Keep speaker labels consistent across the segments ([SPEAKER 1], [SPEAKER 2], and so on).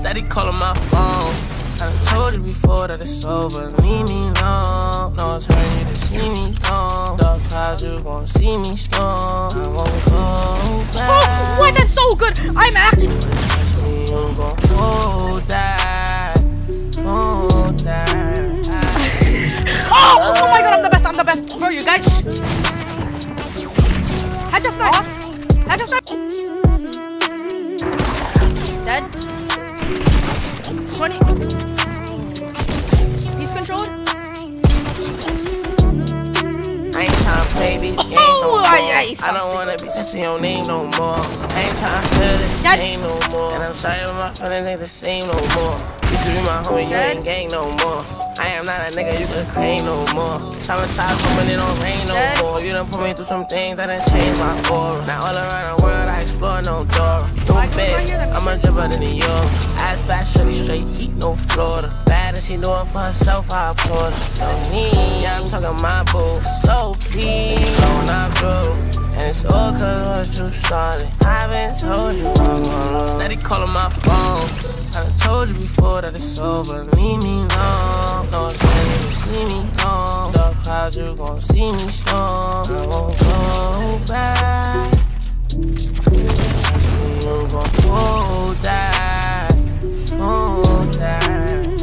[SPEAKER 1] Steady calling my phone. I done told you before that it's over. Leave me alone. No, it's hurting you to see me gone. Dark clouds, you gon' see me storm. I won't go back.
[SPEAKER 2] Oh, what? That's so good. I'm acting.
[SPEAKER 1] You gon' hold that. Hold that.
[SPEAKER 2] Oh my god, I'm the best. I'm the best. Bro, you guys. Headshot snipe. Headshot snipe. Dead. 20. He's controlled.
[SPEAKER 1] I ain't tryna play these games no more. I don't wanna be touching your name no more. I ain't tryna feel this game no more. And I'm sorry, but my feelings ain't the same no more. Used to be my homie, you ain't gang no more. I am not a nigga you can claim no more. Traumatized from when it don't rain no more. You done put me through some things that done changed my aura. Now all around the world I explore no door. No bed, I'm a dripper than New York. Ass fat, shorty straight heat, no Florida. Bad as she doing for herself, I applaud her. So me, yeah, I'm talking my boo. So please, don't I do. And it's all cause what you started. I been told you I'm gonna steady calling my phone. I done told you before that it's over. Leave me alone. No, it's when you see me gone. Dark clouds, you gon' see me storm. I won't go back. You gon' hold that. Hold that.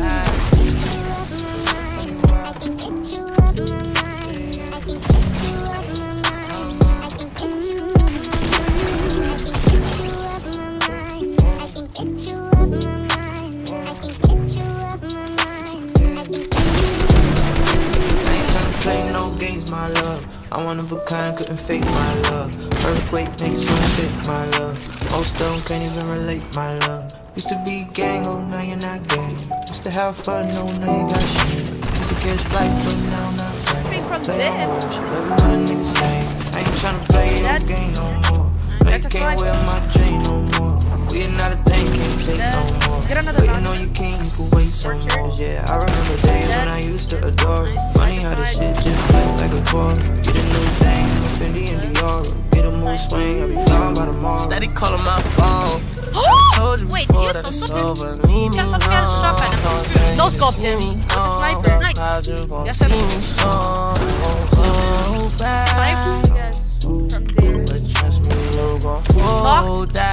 [SPEAKER 3] My love, I'm one of a kind, couldn't fake my love. Earthquake makes some shit, my love. Most of them can't even relate, my love. Used to be gang, oh now you're not gang. Used to have fun, oh now you got shit. Used to catch flight, but now not gang. Play on watch, love it when a nigga sing. I ain't tryna play your game no more. Make can't wear my chain no more. We not a thing, can't take no more. But you know you can't, you can wait some more. Yeah, I remember days when I used to adore it. Funny how this shit just flipped like a quarter. Get a new thing, Fendi and Dior. Get a mood swing, I'll be gone by tomorrow.
[SPEAKER 1] Steady calling my phone. I told you before that it's over. Leave me alone.
[SPEAKER 2] No scope him. Sniper.
[SPEAKER 1] Clouds, you gon' see me storm. Won't go back.
[SPEAKER 2] Sniper. Yes. From there.
[SPEAKER 1] But trust me, you gon' hold that.